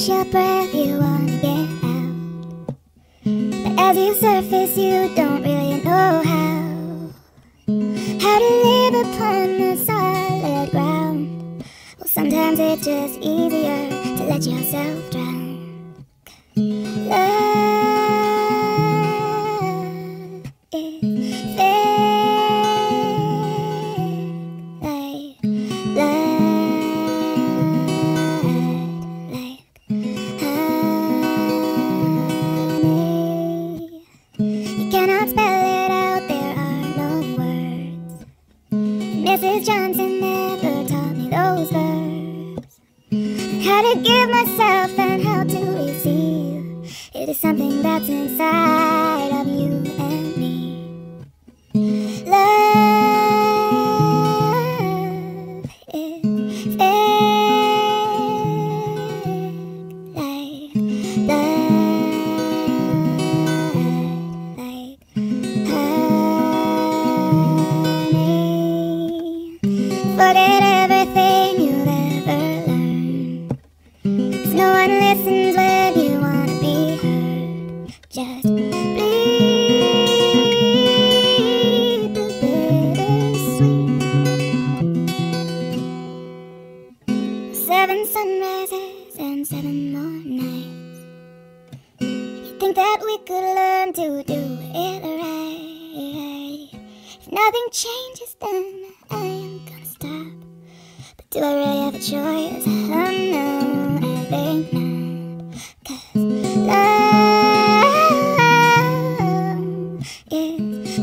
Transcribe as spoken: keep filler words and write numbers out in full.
catch your breath, you wanna get out. But as you surface, you don't really know how How to live upon the solid ground. Well, sometimes it's just easier to let yourself drown. Love is fake, like blood, like honey. You cannot spell it out, there are no words. Missus Johnson never taught me those verbs. How to give myself and how to receive. It is something that's inside of you and me. Love is fake, like blood, like honey. Forget everything you've ever learned, 'cause no one listens when you wanna be heard. Just bleed the bittersweet. Seven sunrises and seven more nights. You think that we could learn to do it right? If nothing changes, then I am gonna stop. But do I really have a choice? Oh no, I think not. 'Cause love is